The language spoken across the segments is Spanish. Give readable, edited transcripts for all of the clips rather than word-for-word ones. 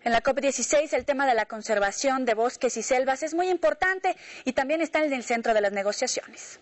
En la COP16 el tema de la conservación de bosques y selvas es muy importante y también está en el centro de las negociaciones.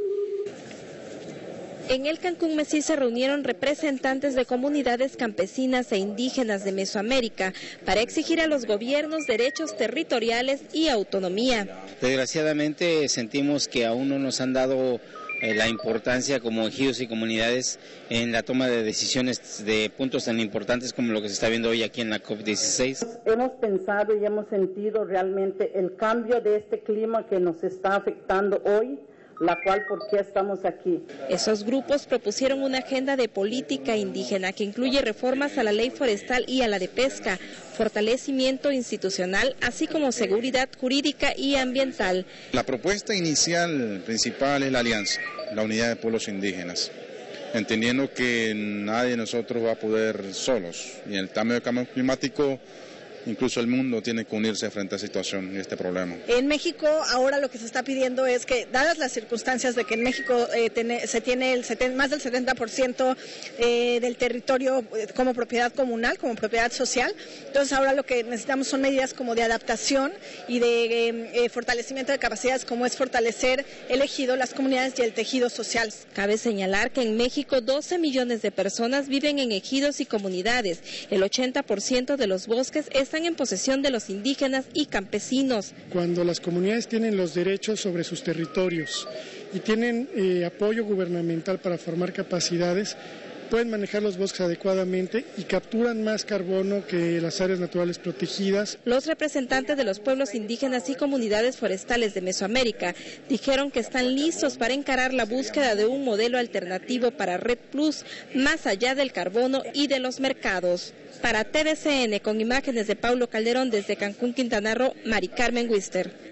En el Cancún Mesí se reunieron representantes de comunidades campesinas e indígenas de Mesoamérica para exigir a los gobiernos derechos territoriales y autonomía. Desgraciadamente sentimos que aún no nos han dado la importancia como ejidos y comunidades en la toma de decisiones de puntos tan importantes como lo que se está viendo hoy aquí en la COP16. Hemos pensado y hemos sentido realmente el cambio de este clima que nos está afectando hoy, la cual, ¿por qué estamos aquí? Esos grupos propusieron una agenda de política indígena que incluye reformas a la ley forestal y a la de pesca, fortalecimiento institucional, así como seguridad jurídica y ambiental. La propuesta inicial principal es la alianza, la unidad de pueblos indígenas, entendiendo que nadie de nosotros va a poder solos, y en el tema del cambio climático incluso el mundo tiene que unirse frente a esta situación y este problema. En México ahora lo que se está pidiendo es que, dadas las circunstancias de que en México se tiene más del 70% del territorio como propiedad comunal, como propiedad social, entonces ahora lo que necesitamos son medidas como de adaptación y de fortalecimiento de capacidades, como es fortalecer el ejido, las comunidades y el tejido social. Cabe señalar que en México 12 millones de personas viven en ejidos y comunidades. El 80% de los bosques están en posesión de los indígenas y campesinos. Cuando las comunidades tienen los derechos sobre sus territorios y tienen apoyo gubernamental para formar capacidades, pueden manejar los bosques adecuadamente y capturan más carbono que las áreas naturales protegidas. Los representantes de los pueblos indígenas y comunidades forestales de Mesoamérica dijeron que están listos para encarar la búsqueda de un modelo alternativo para Red Plus, más allá del carbono y de los mercados. Para TVCN, con imágenes de Paulo Calderón desde Cancún, Quintana Roo, Mari Carmen Wister.